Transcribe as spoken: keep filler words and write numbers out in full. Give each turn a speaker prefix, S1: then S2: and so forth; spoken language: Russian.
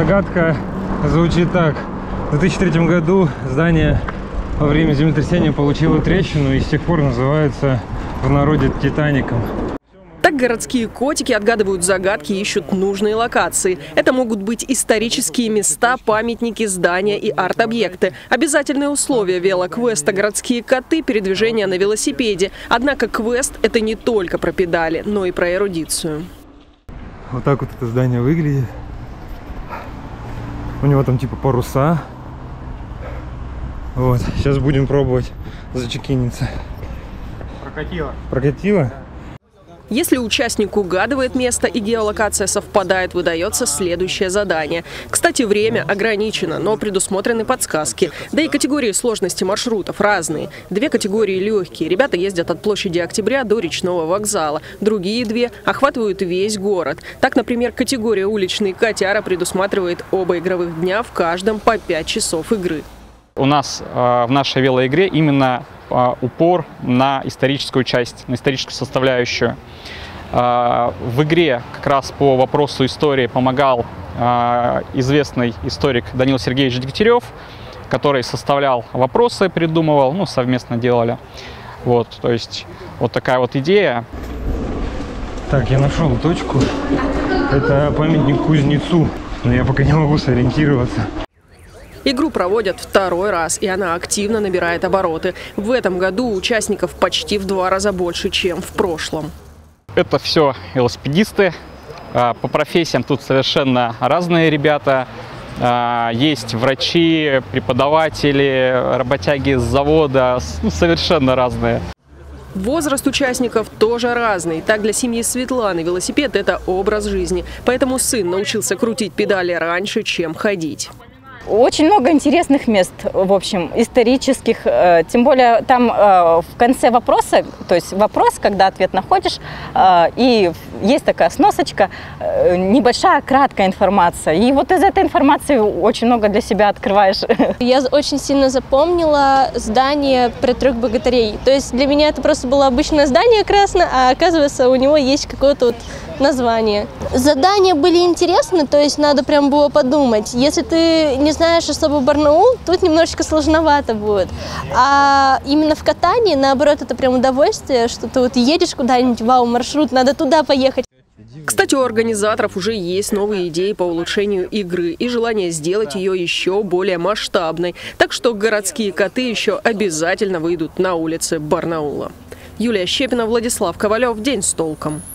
S1: Загадка звучит так. В две тысячи третьем году здание во время землетрясения получило трещину и с тех пор называется в народе «Титаником».
S2: Так городские котики отгадывают загадки и ищут нужные локации. Это могут быть исторические места, памятники, здания и арт-объекты. Обязательные условия велоквеста «Городские коты» – передвижение на велосипеде. Однако квест – это не только про педали, но и про эрудицию.
S1: Вот так вот это здание выглядит. У него там типа паруса. Вот, сейчас будем пробовать зачекиниться.
S3: Прокатило.
S1: Прокатило?
S2: Если участник угадывает место и геолокация совпадает, выдается следующее задание. Кстати, время ограничено, но предусмотрены подсказки. Да и категории сложности маршрутов разные. Две категории легкие. Ребята ездят от площади Октября до речного вокзала. Другие две охватывают весь город. Так, например, категория уличный котяра предусматривает оба игровых дня в каждом по пять часов игры.
S3: У нас э, в нашей велоигре именно э, упор на историческую часть, на историческую составляющую. Э, в игре как раз по вопросу истории помогал э, известный историк Данил Сергеевич Дегтярев, который составлял вопросы, придумывал, ну, совместно делали. Вот, то есть вот такая вот идея.
S1: Так, я нашел точку. Это памятник кузнецу, но я пока не могу сориентироваться.
S2: Игру проводят второй раз, и она активно набирает обороты. В этом году участников почти в два раза больше, чем в прошлом.
S3: Это все велосипедисты. По профессиям тут совершенно разные ребята. Есть врачи, преподаватели, работяги с завода, ну, совершенно разные.
S2: Возраст участников тоже разный. Так, для семьи Светланы велосипед – это образ жизни. Поэтому сын научился крутить педали раньше, чем ходить.
S4: Очень много интересных мест, в общем, исторических. Тем более там в конце вопроса, то есть вопрос, когда ответ находишь, и есть такая сносочка, небольшая, краткая информация. И вот из этой информации очень много для себя открываешь.
S5: Я очень сильно запомнила здание про трех богатырей. То есть для меня это просто было обычное здание красное, а оказывается у него есть какое-то вот название. Задания были интересны, то есть надо прям было подумать. Если ты не знаешь особо Барнаул, тут немножечко сложновато будет. А именно в катании, наоборот, это прям удовольствие, что ты вот едешь куда-нибудь, вау, маршрут, надо туда поехать.
S2: Кстати, у организаторов уже есть новые идеи по улучшению игры и желание сделать ее еще более масштабной. Так что городские коты еще обязательно выйдут на улицы Барнаула. Юлия Щепина, Владислав Ковалев. День с толком.